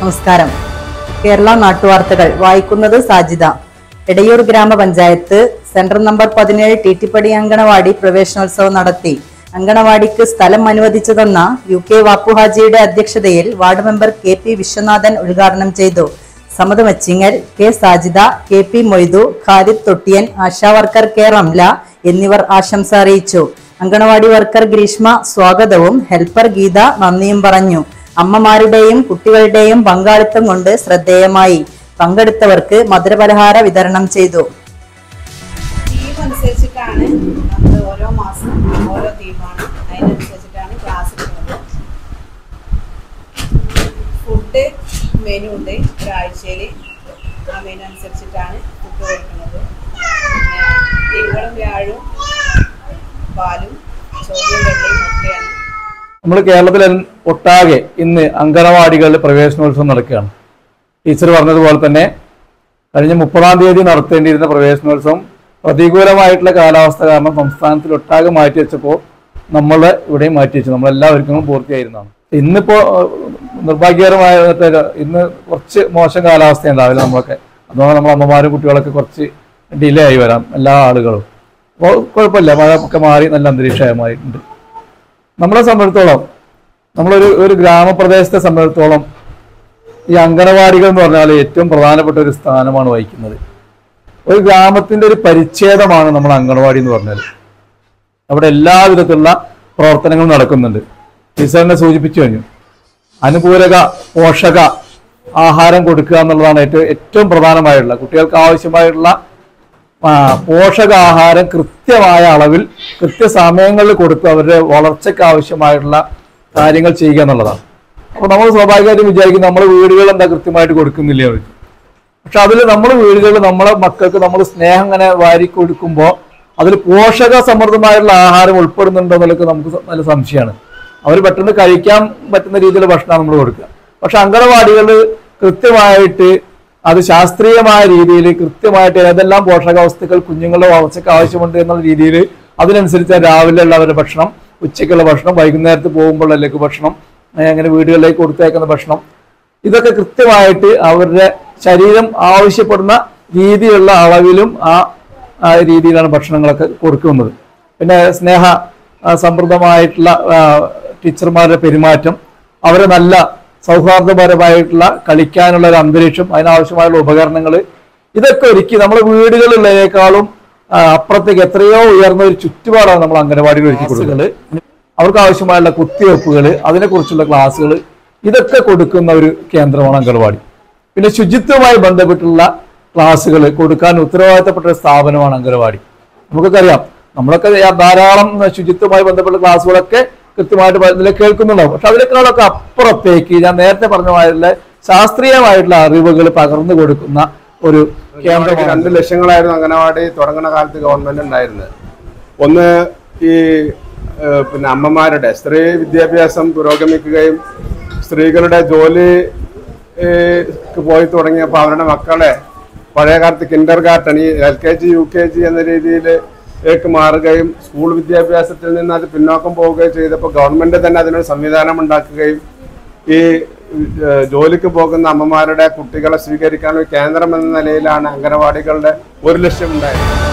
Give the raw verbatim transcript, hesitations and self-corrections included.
നമസ്കാരം. കേരള നാട്ടുവാർത്തകൾ വായിക്കുന്നത് സാജിദ. എടയൂർ ഗ്രാമപഞ്ചായത്ത് സെന്റർ നമ്പർ പതിനേഴ് ടീറ്റിപ്പടി അങ്കണവാടി പ്രവേശനോത്സവം നടത്തി. അങ്കണവാടിക്ക് സ്ഥലം അനുവദിച്ചു തന്ന യു കെ വാപ്പുഹാജിയുടെ അധ്യക്ഷതയിൽ ward member K P Viswanathan ഉദ്ഘാടനം ചെയ്തു. Samad Machingal, K Sajida, K P Moythu, Khalid Thottiyan, ASHA worker K Ramla എന്നിവർ ആശംസ അറിയിച്ചു. അങ്കണവാടി വർക്കർ ഗ്രീഷ്മ സ്വാഗതവും ഹെൽപ്പർ ഗീത നന്ദിയും പറഞ്ഞു. അമ്മമാരുടെയും കുട്ടികളുടെയും പങ്കാളിത്തം കൊണ്ട് ശ്രദ്ധേയമായി. പങ്കെടുത്തവർക്ക് മധുരപലഹാര വിതരണം ചെയ്തു. തീം അനുസരിച്ചിട്ടാണ് നമ്മൾ ഓരോ മാസം ഓരോ തീമാണ്, അതിനനുസരിച്ചിട്ടാണ് ക്ലാസ് എടുക്കുന്നത്. ഫുഡ് മെനു ഉണ്ട്, ഒരാഴ്ചയിൽ ആ മെനു അനുസരിച്ചിട്ടാണ് ഫുഡ് കൊടുക്കുന്നത്. തിങ്കളും വ്യാഴവും പാലും ചോദ്യം വെള്ളയും ഒക്കെയാണ്. നമ്മൾ കേരളത്തിൽ ഒട്ടാകെ ഇന്ന് അങ്കണവാടികളിൽ പ്രവേശനോത്സവം നടക്കുകയാണ്. ടീച്ചർ പറഞ്ഞതുപോലെ തന്നെ കഴിഞ്ഞ മുപ്പതാം തീയതി നടത്തേണ്ടിയിരുന്ന പ്രവേശനോത്സവം പ്രതികൂലമായിട്ടുള്ള കാലാവസ്ഥ കാരണം സംസ്ഥാനത്തിൽ ഒട്ടാകെ മാറ്റി വെച്ചപ്പോൾ നമ്മൾ ഇവിടെയും മാറ്റി വെച്ചു. നമ്മളെല്ലാവർക്കും പൂർത്തിയായിരുന്നതാണ്. ഇന്നിപ്പോൾ നിർഭാഗ്യകരമായ ഇന്ന് കുറച്ച് മോശം കാലാവസ്ഥ ഉണ്ടാവില്ല നമ്മളൊക്കെ. അതുകൊണ്ട് നമ്മൾ അമ്മമാരും കുട്ടികളൊക്കെ കുറച്ച് ഡിലേ ആയി വരാം എല്ലാ ആളുകളും. അപ്പോൾ കുഴപ്പമില്ല, മഴ ഒക്കെ മാറി നല്ല അന്തരീക്ഷമായിട്ടുണ്ട്. നമ്മളെ സംബന്ധിച്ചിടത്തോളം നമ്മളൊരു ഒരു ഗ്രാമപ്രദേശത്തെ സംബന്ധിച്ചിടത്തോളം ഈ അങ്കണവാടികൾ എന്ന് പറഞ്ഞാൽ ഏറ്റവും പ്രധാനപ്പെട്ട ഒരു സ്ഥാനമാണ് വഹിക്കുന്നത്. ഒരു ഗ്രാമത്തിൻ്റെ ഒരു പരിച്ഛേദമാണ് നമ്മൾ അങ്കണവാടി എന്ന് പറഞ്ഞാൽ. അവിടെ എല്ലാ വിധത്തിലുള്ള പ്രവർത്തനങ്ങളും നടക്കുന്നുണ്ട്. ടീച്ചറിനെ സൂചിപ്പിച്ചു കഴിഞ്ഞു. അനുകൂലക പോഷക ആഹാരം കൊടുക്കുക എന്നുള്ളതാണ് ഏറ്റവും ഏറ്റവും പ്രധാനമായിട്ടുള്ള കുട്ടികൾക്ക് ആവശ്യമായിട്ടുള്ള പോഷകാഹാരം കൃത്യമായ അളവിൽ കൃത്യസമയങ്ങളിൽ കൊടുത്ത് അവരുടെ വളർച്ചയ്ക്ക് ആവശ്യമായിട്ടുള്ള കാര്യങ്ങൾ ചെയ്യുക എന്നുള്ളതാണ്. അപ്പോൾ നമ്മൾ സ്വാഭാവികമായിട്ടും വിചാരിക്കും നമ്മൾ വീടുകൾ എന്താ കൃത്യമായിട്ട് കൊടുക്കുന്നില്ല അവർക്ക്. പക്ഷെ അതിൽ നമ്മൾ വീടുകളിൽ നമ്മളെ മക്കൾക്ക് നമ്മൾ സ്നേഹം ഇങ്ങനെ വാരി കൊടുക്കുമ്പോൾ അതിൽ പോഷക സമൃദ്ധമായിട്ടുള്ള ആഹാരം ഉൾപ്പെടുന്നുണ്ടോ എന്നുള്ളത് നമുക്ക് നല്ല സംശയമാണ്. അവർ പെട്ടെന്ന് കഴിക്കാൻ പറ്റുന്ന രീതിയിലുള്ള ഭക്ഷണം നമ്മൾ കൊടുക്കുക. പക്ഷെ അങ്കണവാടികൾ കൃത്യമായിട്ട് അത് ശാസ്ത്രീയമായ രീതിയിൽ കൃത്യമായിട്ട് ഏതെല്ലാം പോഷകാവസ്തുക്കൾ കുഞ്ഞുങ്ങളുടെ വളർച്ചയ്ക്ക് ആവശ്യമുണ്ട് എന്നുള്ള രീതിയിൽ അതിനനുസരിച്ച് രാവിലെ ഉള്ള അവരുടെ ഭക്ഷണം, ഉച്ചയ്ക്കുള്ള ഭക്ഷണം, വൈകുന്നേരത്ത് പോകുമ്പോഴേക്ക് ഭക്ഷണം, അങ്ങനെ വീടുകളിലേക്ക് കൊടുത്തേക്കുന്ന ഭക്ഷണം, ഇതൊക്കെ കൃത്യമായിട്ട് അവരുടെ ശരീരം ആവശ്യപ്പെടുന്ന രീതിയിലുള്ള അളവിലും ആ രീതിയിലാണ് ഭക്ഷണങ്ങളൊക്കെ കൊടുക്കുന്നത്. പിന്നെ സ്നേഹ സമൃദ്ധമായിട്ടുള്ള ടീച്ചർമാരുടെ പെരുമാറ്റം, അവരെ നല്ല സൗഹാർദ്ദപരമായിട്ടുള്ള കളിക്കാനുള്ള ഒരു അന്തരീക്ഷം, അതിനാവശ്യമായുള്ള ഉപകരണങ്ങൾ, ഇതൊക്കെ ഒരുക്കി നമ്മുടെ വീടുകളിലുള്ളതിനേക്കാളും അപ്പുറത്തേക്ക് എത്രയോ ഉയർന്ന ഒരു ചുറ്റുപാടാണ് നമ്മൾ അംഗനവാടികൾ ഒരുക്കി കൊടുക്കുന്നത്. അവർക്ക് ആവശ്യമായുള്ള കുത്തിവെപ്പുകൾ, അതിനെക്കുറിച്ചുള്ള ക്ലാസ്സുകൾ, ഇതൊക്കെ കൊടുക്കുന്ന ഒരു കേന്ദ്രമാണ് അംഗനവാടി. പിന്നെ ശുചിത്വവുമായി ബന്ധപ്പെട്ടുള്ള ക്ലാസ്സുകൾ കൊടുക്കാൻ ഉത്തരവാദിത്തപ്പെട്ട ഒരു സ്ഥാപനമാണ് അംഗനവാടി. നമുക്കൊക്കെ അറിയാം, നമ്മളൊക്കെ ധാരാളം ശുചിത്വവുമായി ബന്ധപ്പെട്ട ക്ലാസ്സുകളൊക്കെ കൃത്യമായിട്ട് ഇതിൽ കേൾക്കുന്നുണ്ടാവും. പക്ഷെ അതിനേക്കാളൊക്കെ അപ്പുറത്തേക്ക് ഞാൻ നേരത്തെ പറഞ്ഞ ശാസ്ത്രീയമായിട്ടുള്ള അറിവുകൾ പകർന്നു കൊടുക്കുന്ന ഒരു കേന്ദ്രം. രണ്ട് ലക്ഷ്യങ്ങളായിരുന്നു അംഗനവാടി തുടങ്ങുന്ന കാലത്ത് ഗവൺമെന്റ് ഉണ്ടായിരുന്നത്. ഒന്ന് ഈ പിന്നെ അമ്മമാരുടെ സ്ത്രീ വിദ്യാഭ്യാസം പുരോഗമിക്കുകയും സ്ത്രീകളുടെ ജോലി പോയി തുടങ്ങിയപ്പോൾ അവരുടെ മക്കളെ പഴയ കാലത്ത് കിൻഡർ ഗാർട്ടൻ, ഈ L K G U K G എന്ന രീതിയിൽ േക്ക് മാറുകയും സ്കൂൾ വിദ്യാഭ്യാസത്തിൽ നിന്ന് അത് പിന്നോക്കം പോവുകയും ചെയ്തപ്പോൾ ഗവൺമെന്റ് തന്നെ അതിനൊരു സംവിധാനം ഉണ്ടാക്കുകയും ഈ ജോലിക്ക് പോകുന്ന അമ്മമാരുടെ കുട്ടികളെ സ്വീകരിക്കാനുള്ള കേന്ദ്രം എന്ന നിലയിലാണ് അംഗനവാടികളുടെ ഒരു ലക്ഷ്യം ഉണ്ടായത്.